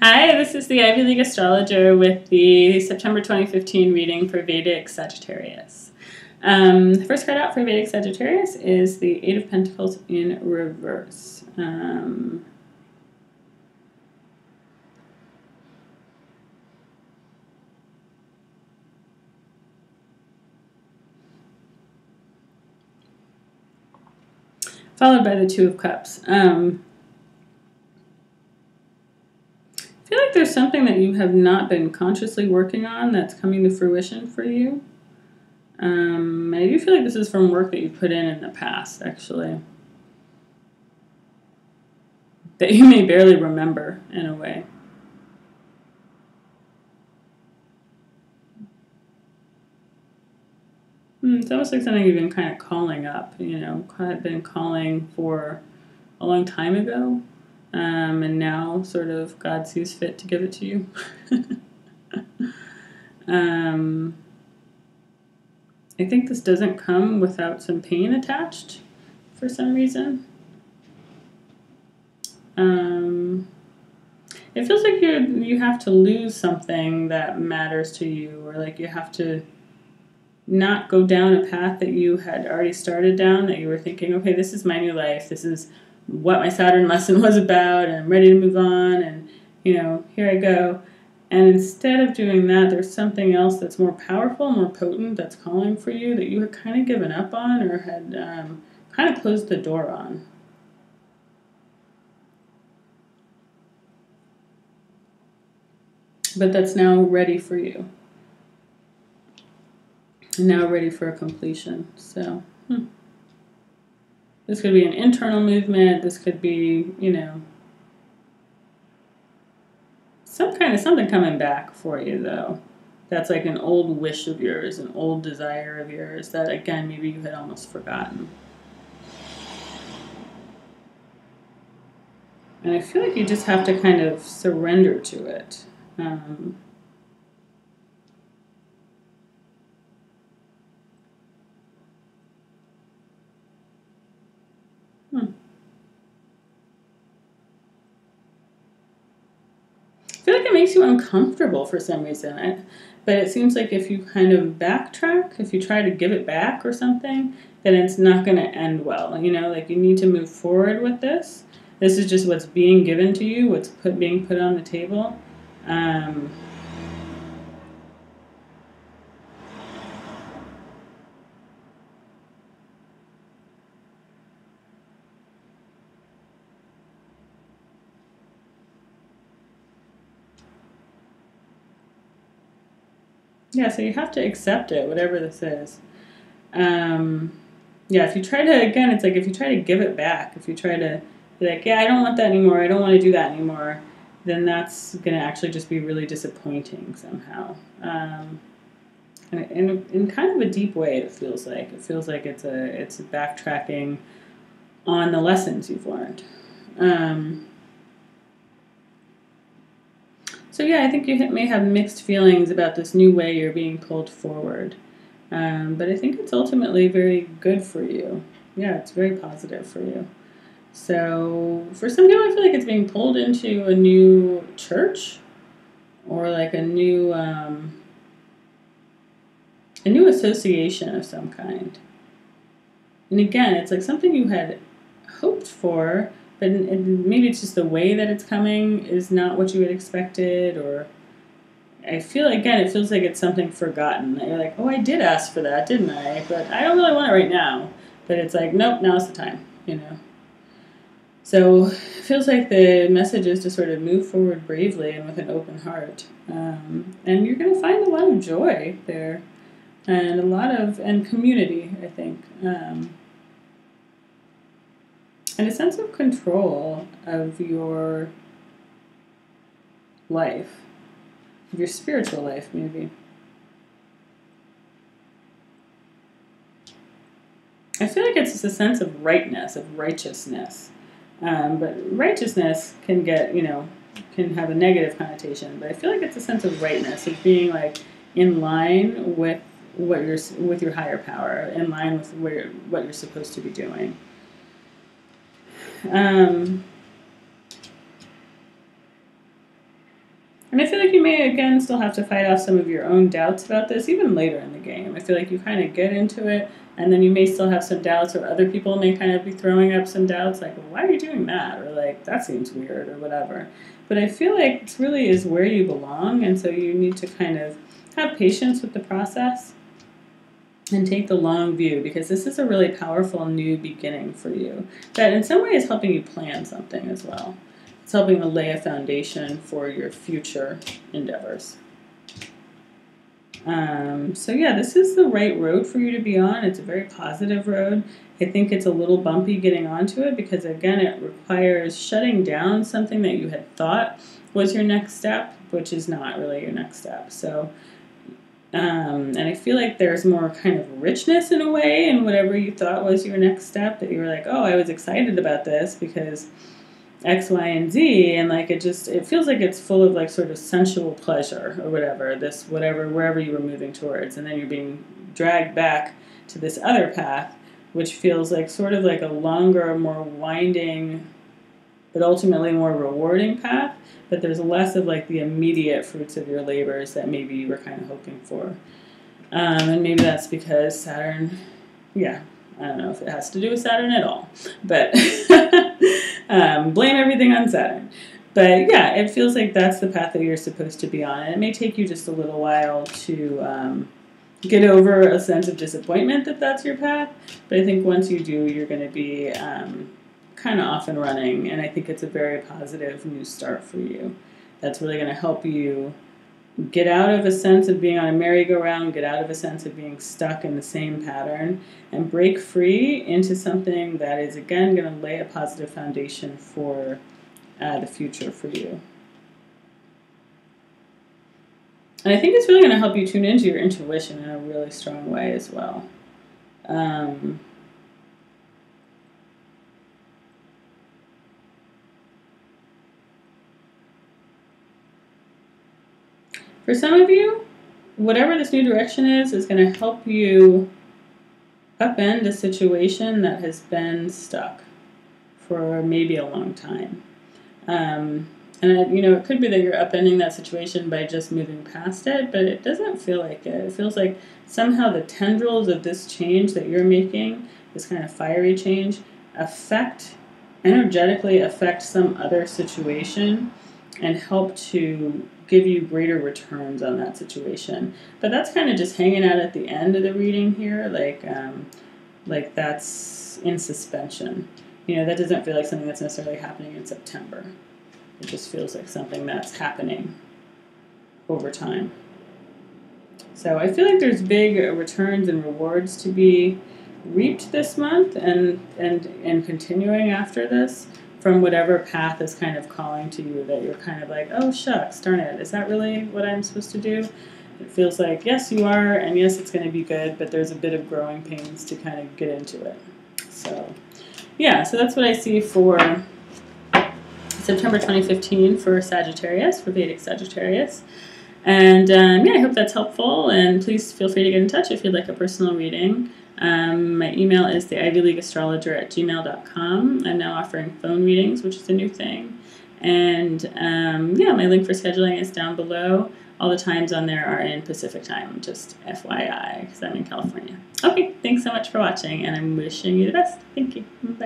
Hi, this is the Ivy League astrologer with the September 2015 reading for Vedic Sagittarius. The first card out for Vedic Sagittarius is the Eight of Pentacles in reverse. Followed by the Two of Cups. I feel like there's something that you have not been consciously working on that's coming to fruition for you. I do feel like this is from work that you put in the past, actually. That you may barely remember, in a way. It's almost like something you've been kind of calling up, been calling for a long time ago. And now sort of God sees fit to give it to you. I think this doesn't come without some pain attached for some reason. It feels like you have to lose something that matters to you, or like you have to not go down a path that you had already started down, that you were thinking, okay, this is my new life, this is what my Saturn lesson was about, and I'm ready to move on, and here I go. And instead of doing that, there's something else that's more powerful, more potent, that's calling for you, that you had kind of given up on, or had kind of closed the door on. But that's now ready for you. Now ready for a completion. So, this could be an internal movement. This could be, something coming back for you, though. That's like an old wish of yours, an old desire of yours that, again, maybe you had almost forgotten. And I feel like you just have to kind of surrender to it. I feel like it makes you uncomfortable for some reason. But it seems like if you kind of backtrack, if you try to give it back or something, then it's not going to end well. Like you need to move forward with this. This is just what's being given to you, what's being put on the table. Yeah, so you have to accept it, whatever this is. If you try to, again, it's like if you try to give it back, if you try to be like, yeah, I don't want that anymore, I don't want to do that anymore, then that's going to actually just be really disappointing somehow. In kind of a deep way, it feels like. It feels like it's backtracking on the lessons you've learned. So yeah, I think you may have mixed feelings about this new way you're being pulled forward. But I think it's ultimately very good for you. Yeah, it's very positive for you. So for some people, I feel like it's being pulled into a new church, or like a new association of some kind. And again, it's like something you had hoped for, but maybe it's just the way that it's coming is not what you had expected, or I feel, again, it feels like it's something forgotten. That you're like, oh, I did ask for that, didn't I? But I don't really want it right now. But it's like, nope, now's the time, So it feels like the message is to sort of move forward bravely and with an open heart. And you're going to find a lot of joy there. And community, I think. And a sense of control of your life, of your spiritual life, maybe. I feel like it's just a sense of rightness, of righteousness. But righteousness can get, can have a negative connotation. But I feel like it's a sense of rightness, of being like in line with with your higher power, in line with what you're supposed to be doing. And I feel like you may, again, still have to fight off some of your own doubts about this, even later in the game. I feel like you kind of get into it, and then you may still have some doubts, or other people may kind of be throwing up some doubts, like, well, why are you doing that? Or, like, that seems weird, or whatever. But I feel like it really is where you belong, and so you need to kind of have patience with the process and take the long view, because this is a really powerful new beginning for you that in some way is helping you plan something as well. It's helping to lay a foundation for your future endeavors. So yeah, this is the right road for you to be on. It's a very positive road. I think it's a little bumpy getting onto it because, again, it requires shutting down something that you had thought was your next step, which is not really your next step. So, and I feel like there's more kind of richness in a way in whatever you thought was your next step, that you were like, oh, I was excited about this because X, Y, and Z, and like it feels like it's full of like sort of sensual pleasure or whatever, wherever you were moving towards, and then you're being dragged back to this other path, which feels like sort of like a longer, more winding, but ultimately more rewarding path, but there's less of like the immediate fruits of your labors that maybe you were kind of hoping for. And maybe that's because Saturn, yeah, I don't know if it has to do with Saturn at all, but blame everything on Saturn. But yeah, it feels like that's the path that you're supposed to be on. And it may take you just a little while to get over a sense of disappointment that that's your path. But I think once you do, you're going to be kind of off and running. And I think it's a very positive new start for you. That's really going to help you get out of a sense of being on a merry-go-round, get out of a sense of being stuck in the same pattern, and break free into something that is, again, going to lay a positive foundation for the future for you. And I think it's really going to help you tune into your intuition in a really strong way as well. For some of you, whatever this new direction is going to help you upend a situation that has been stuck for maybe a long time. And it could be that you're upending that situation by just moving past it, but it doesn't feel like it. It feels like somehow the tendrils of this change that you're making, this kind of fiery change, energetically affect some other situation and help to give you greater returns on that situation. But that's kind of just hanging out at the end of the reading here, like that's in suspension. That doesn't feel like something that's necessarily happening in September. It just feels like something that's happening over time. So I feel like there's big returns and rewards to be reaped this month and continuing after this from whatever path is kind of calling to you, that you're kind of like, oh shucks, darn it, is that really what I'm supposed to do? It feels like, yes, you are, and yes, it's going to be good, but there's a bit of growing pains to kind of get into it. So, yeah, so that's what I see for September 2015 for Sagittarius, for Vedic Sagittarius. And I hope that's helpful, and please feel free to get in touch if you'd like a personal reading. My email is theivyleagueastrologer@gmail.com. I'm now offering phone readings, which is a new thing. And my link for scheduling is down below. All the times on there are in Pacific time, just FYI, because I'm in California. Okay, thanks so much for watching, and I'm wishing you the best. Thank you. Bye.